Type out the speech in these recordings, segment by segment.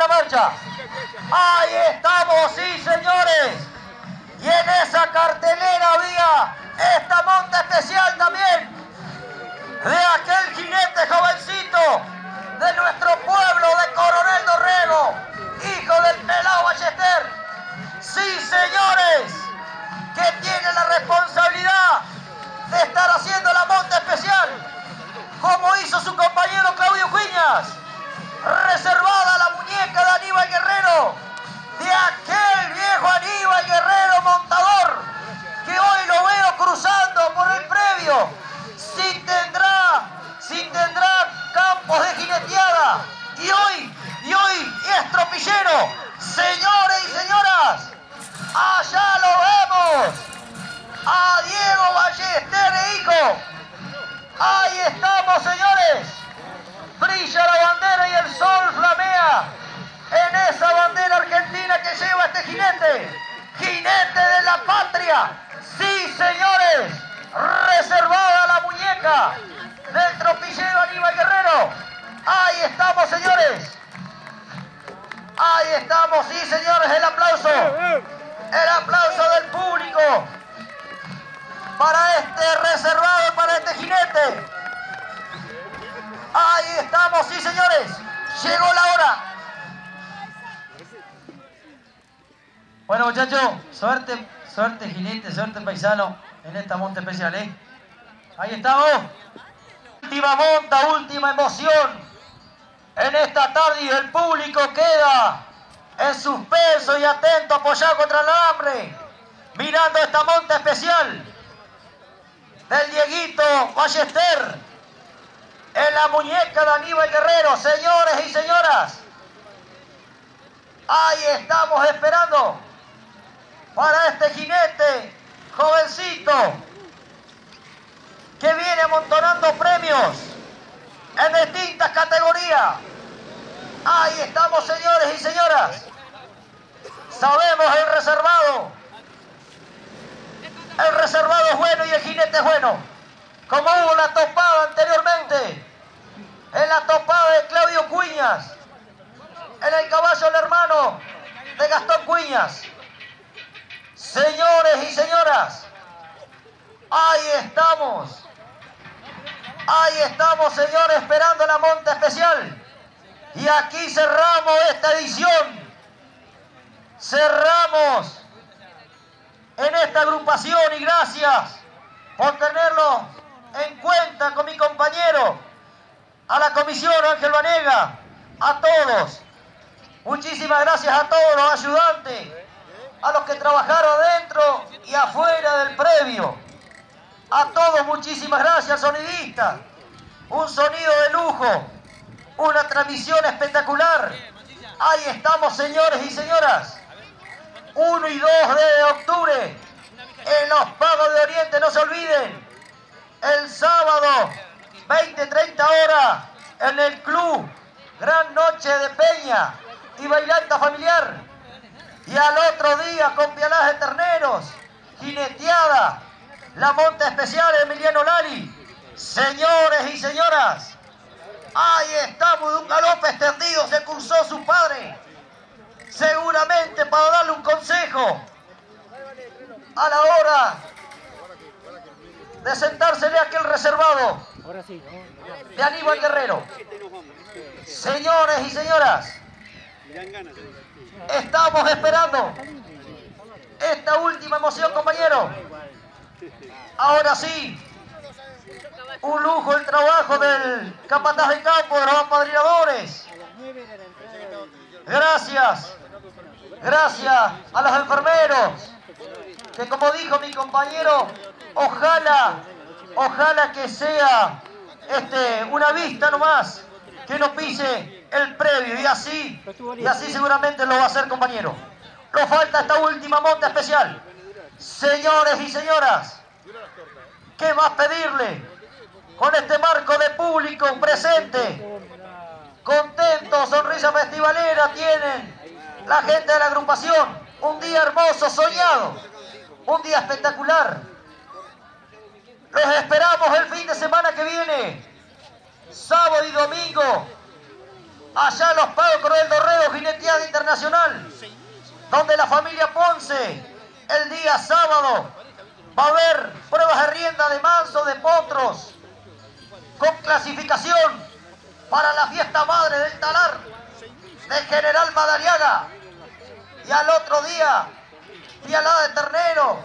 la marcha. Ahí estamos, sí señores. Y en esa cartelera había esta monta especial también de aquel jinete jovencito de nuestro pueblo de Coronel Dorrego, hijo del pelao Ballester. Sí señores, que tiene la responsabilidad de estar haciendo la monta especial, como hizo su compañero Claudio Cuiñas, reservada la muñeca de Aníbal Guerrero, de aquel viejo Aníbal Guerrero montador, que hoy lo veo cruzando por el previo, sin tendrá campos de jineteada, y hoy es tropillero. Señores y señoras, allá lo vemos, a Diego Ballester e hijo. Ahí estamos, señores. Brilla la bandera y el sol flamea en esa bandera argentina que lleva este jinete. Jinete de la patria. Sí, señores. Reservada la muñeca del tropillero Aníbal Guerrero. Ahí estamos, señores. Ahí estamos, sí, señores. El aplauso. El aplauso del público para este reservado, para este jinete. Ahí estamos, sí señores. Llegó la hora. Bueno muchachos, suerte jinete, suerte paisano en esta monta especial, ¿eh? Ahí estamos. Última monta, última emoción en esta tarde y el público queda en suspenso y atento, apoyado contra el alambre, mirando esta monta especial del Dieguito Ballester en la muñeca de Aníbal Guerrero. Señores y señoras, ahí estamos esperando para este jinete jovencito que viene amontonando premios en distintas categorías. Ahí estamos, señores y señoras. Sabemos el reservado es bueno y el jinete es bueno. Como hubo la topada anteriormente, en la topada de Claudio Cuiñas, en el caballo del hermano de Gastón Cuiñas. Señores y señoras, ahí estamos, señores, esperando la monta especial. Y aquí cerramos esta edición. Cerramos en esta agrupación y gracias por tenerlo en cuenta con mi compañero, a la comisión Ángel Vanega, a todos. Muchísimas gracias a todos los ayudantes, a los que trabajaron dentro y afuera del previo. A todos muchísimas gracias, sonidistas. Un sonido de lujo, una transmisión espectacular. Ahí estamos, señores y señoras. 1 y 2 de octubre en los Pagos de Oriente, no se olviden. El sábado, 20-30 horas, en el club Gran Noche de Peña y Bailanta Familiar. Y al otro día, con pialaje de terneros, jineteada, la monta especial de Emiliano Lari. Señores y señoras, ahí estamos, de un galope extendido se cruzó su padre, seguramente para darle un consejo a la hora de sentársele a aquel reservado de Aníbal Guerrero. Señores y señoras, estamos esperando esta última emoción, compañero. Ahora sí, un lujo el trabajo del capataz de campo, de los apadrinadores. Gracias a los enfermeros, que como dijo mi compañero, ojalá que sea una vista nomás, que no pise el previo, y así seguramente lo va a hacer, compañero. Nos falta esta última monta especial. Señores y señoras, ¿qué más pedirle? Con este marco de público presente, contento, sonrisa festivalera tienen la gente de la agrupación. Un día hermoso, soñado, un día espectacular. Los esperamos el fin de semana que viene, sábado y domingo, allá en los Pagos Coronel Dorrego, jineteando nacional, donde la familia Ponce, el día sábado, va a haber pruebas de rienda de manso, de potros, con clasificación para la fiesta madre del talar de General Madariaga. Y al otro día, pialada de ternero,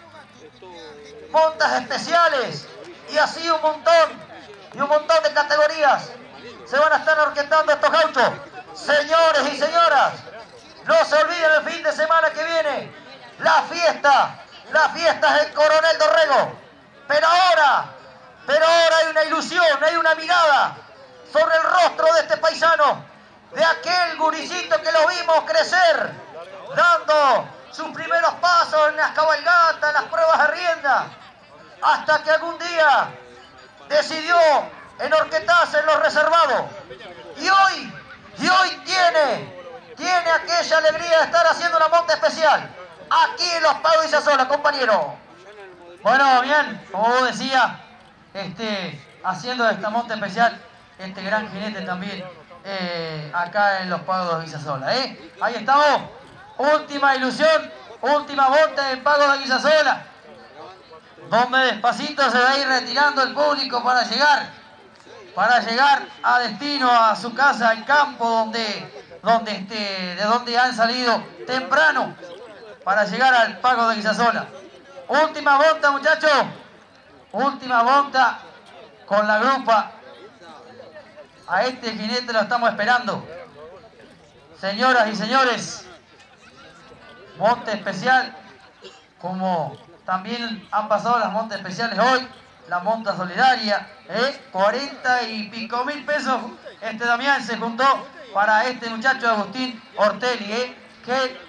montas especiales y así un montón de categorías. Se van a estar orquestando estos gauchos. Señores y señoras, no se olviden el fin de semana que viene, la fiesta es el Coronel Dorrego. Pero ahora hay una ilusión, hay una mirada sobre el rostro de este paisano, de aquel guricito que lo vimos crecer, dando sus primeros pasos en las cabalgatas, en las pruebas de rienda, hasta que algún día decidió enorquetarse en los reservados. Y hoy tiene aquella alegría de estar haciendo una monta especial aquí en Los Pagos de Izasola, compañero. Bueno, bien, como vos decías, haciendo esta monta especial, este gran jinete también, acá en Los Pagos de Izasola, Ahí estamos, última ilusión, última monta en Pagos de Izasola, donde despacito se va a ir retirando el público para llegar a destino, a su casa, al campo, de donde han salido temprano para llegar al Pago de Izasola. Última monta, muchachos, última monta con la grupa. A este jinete lo estamos esperando. Señoras y señores, monta especial, como también han pasado las montas especiales hoy, la monta solidaria, 40 y pico mil pesos. Damián se juntó para este muchacho Agustín Ortelli, que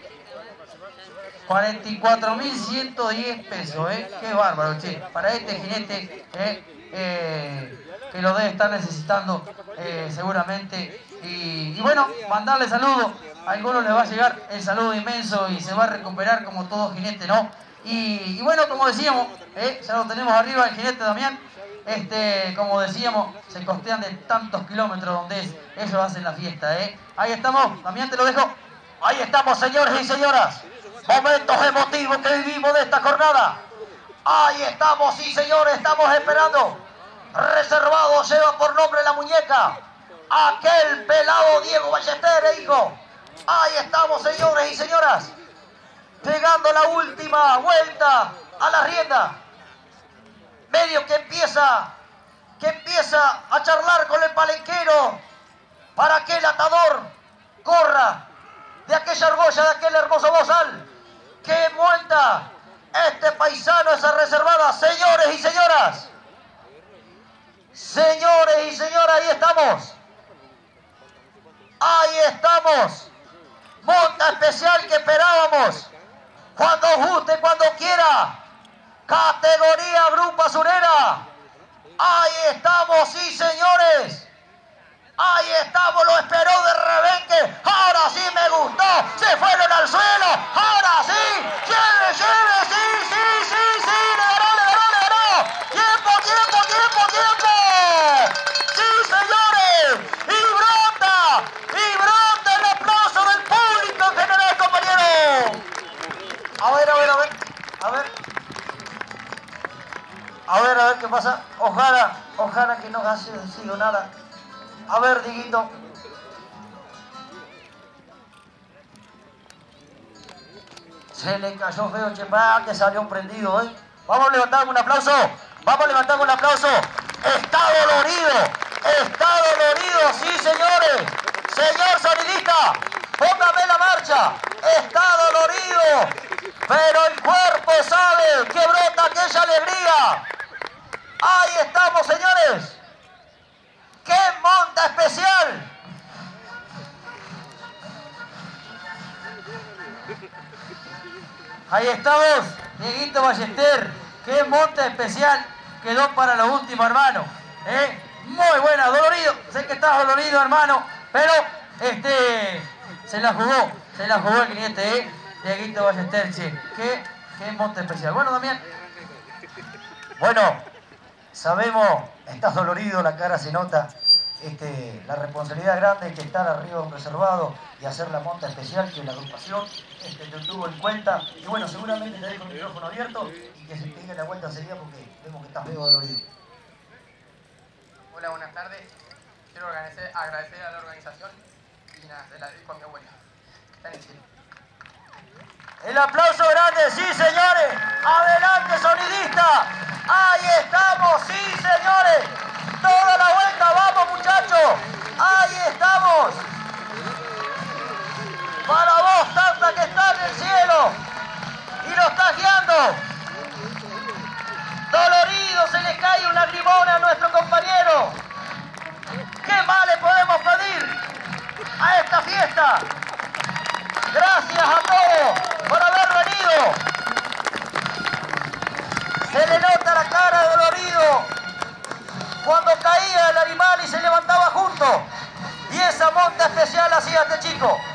44.110 pesos, qué bárbaro, che, para este jinete, que lo debe estar necesitando seguramente. Y bueno, mandarle saludos, a algunos les va a llegar el saludo inmenso y se va a recuperar como todo jinete, ¿no? Y bueno, como decíamos, ya lo tenemos arriba el jinete Damián, como decíamos, se costean de tantos kilómetros donde ellos hacen la fiesta, Ahí estamos, Damián, te lo dejo. Ahí estamos, señores y señoras, momentos emotivos que vivimos de esta jornada. Ahí estamos, sí señores, estamos esperando. Reservado lleva por nombre la muñeca, aquel pelado Diego Ballester, hijo. Ahí estamos, señores y señoras, pegando la última vuelta a la rienda. Medio que empieza a charlar con el palenquero para que el atador corra de aquella argolla, de aquel hermoso bozal que monta este paisano, esa reservada. Señores y señoras, ahí estamos, monta especial que esperábamos, cuando guste, cuando quiera, categoría Grupo Azurera. Ahí estamos, sí señores, ahí estamos, lo esperó de rebenque. Ahora sí me gustó, se fueron al suelo, ahora sí, lleve, sí, le ganó, tiempo, sí señores, y brota el aplauso del público en general, compañero. A ver qué pasa. Ojalá que no haya sido nada. A ver, Diguito. Se le cayó feo, chepa, que salió prendido, Vamos a levantar un aplauso. Está dolorido, sí señores. Señor sonidista, póngame la marcha. Está dolorido, pero el cuerpo sabe que brota aquella alegría. Ahí estamos, señores. ¡Qué monta especial! Ahí estamos, Dieguito Ballester, qué monta especial quedó para lo último, hermano. Muy buena, dolorido, sé que estás dolorido, hermano, pero se la jugó el cliente, Dieguito Ballester, che, qué monta especial. Bueno, Damián. Bueno, sabemos, estás dolorido, la cara se nota. la responsabilidad grande que estar arriba de un reservado y hacer la monta especial que la agrupación te tuvo en cuenta. Y bueno, seguramente te dejo el micrófono abierto y que se te diga la vuelta enseguida porque vemos que estás medio dolorido. Hola, buenas tardes. Quiero agradecer a la organización y nada, se la dedico a mi abuela, que está en el cielo. El aplauso grande, sí señores. Adelante sonidista. Ahí estamos, sí señores. Toda la vuelta, vamos muchachos. Ahí estamos. Para vos, Tanta, que está en el cielo y lo estás guiando. Dolorido, se le cae un lagrimón a nuestro compañero. ¿Qué más le podemos pedir a esta fiesta? Gracias a todos por haber venido. Se le nota la cara dolorido cuando caía el animal y se levantaba junto. Y esa monta especial hacía este chico.